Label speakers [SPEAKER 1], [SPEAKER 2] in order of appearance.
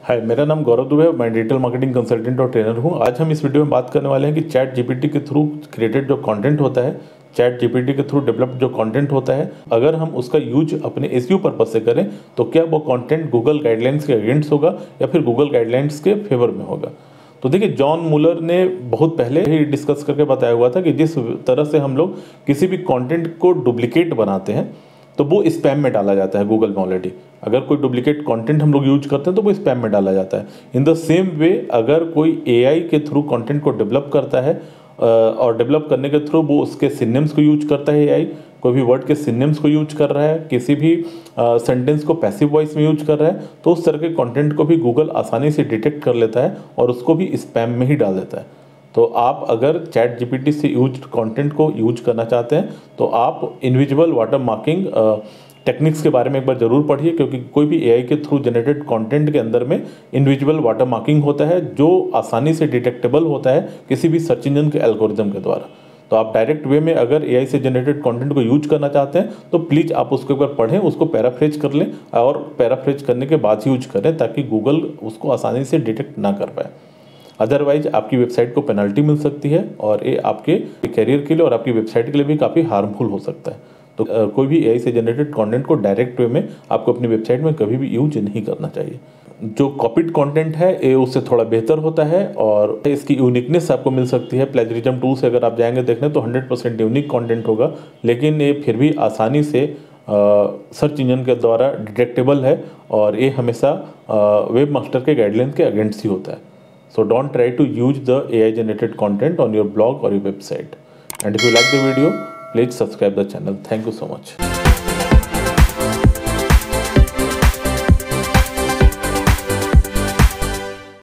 [SPEAKER 1] हाय, मेरा नाम गौरव दुबे है। मैं डिजिटल मार्केटिंग कंसल्टेंट और ट्रेनर हूं। आज हम इस वीडियो में बात करने वाले हैं कि चैट जीपीटी के थ्रू क्रिएटेड जो कंटेंट होता है, चैट जीपीटी के थ्रू डेवलप्ड जो कंटेंट होता है, अगर हम उसका यूज अपने एसईओ पर्पज से करें तो क्या वो कंटेंट गूगल गाइडलाइंस के अगेंस्ट होगा या फिर गूगल गाइडलाइंस के फेवर में होगा। तो देखिए, जॉन मुलर ने बहुत पहले ही डिस्कस करके बताया हुआ था कि जिस तरह से हम लोग किसी भी कंटेंट को डुप्लीकेट बनाते हैं तो वो स्पैम में डाला जाता है गूगल में ऑलरेडी। अगर कोई डुप्लीकेट कंटेंट हम लोग यूज करते हैं तो वो स्पैम में डाला जाता है। इन द सेम वे, अगर कोई एआई के थ्रू कंटेंट को डेवलप करता है और डेवलप करने के थ्रू वो उसके सिनोनिम्स को यूज करता है, एआई कोई भी वर्ड के सिनोनिम्स को यूज कर रहा है, किसी भी सेंटेंस को पैसिव वॉइस में यूज कर रहा है, तो उस तरह के कंटेंट को भी गूगल आसानी से डिटेक्ट कर लेता है और उसको भी स्पैम में ही डाल देता है। तो आप अगर चैट जीपीटी से यूज कंटेंट को यूज करना चाहते हैं तो आप इनविजिबल वाटर मार्किंग टेक्निक्स के बारे में एक बार जरूर पढ़िए, क्योंकि कोई भी एआई के थ्रू जनरेटेड कंटेंट के अंदर में इनविजिबल वाटर मार्किंग होता है जो आसानी से डिटेक्टेबल होता है किसी भी सर्च इंजन के एल्गोरिदम के द्वारा। तो आप डायरेक्ट वे में अगर एआई से जनरेटेड कंटेंट को यूज करना चाहते हैं तो प्लीज़ आप उसको एक बार पढ़ें, उसको पैराफ्रेज कर लें और पैराफ्रेज करने के बाद ही यूज करें ताकि गूगल उसको आसानी से डिटेक्ट ना कर पाए। अदरवाइज आपकी वेबसाइट को पेनल्टी मिल सकती है और ये आपके करियर के लिए और आपकी वेबसाइट के लिए भी काफ़ी हार्मफुल हो सकता है। तो कोई भी एआई से जनरेटेड कंटेंट को डायरेक्ट वे में आपको अपनी वेबसाइट में कभी भी यूज नहीं करना चाहिए। जो कॉपीड कंटेंट है ये उससे थोड़ा बेहतर होता है और इसकी यूनिकनेस आपको मिल सकती है। प्लेजरिज्म टूल से अगर आप जाएंगे देखने तो 100% यूनिक कंटेंट होगा, लेकिन ये फिर भी आसानी से सर्च इंजन के द्वारा डिटेक्टेबल है और ये हमेशा वेब मास्टर के गाइडलाइन के अगेंस्ट ही होता है। So don't try to use the AI generated content on your blog or your website. And if you like the video, please subscribe the channel. Thank you so much.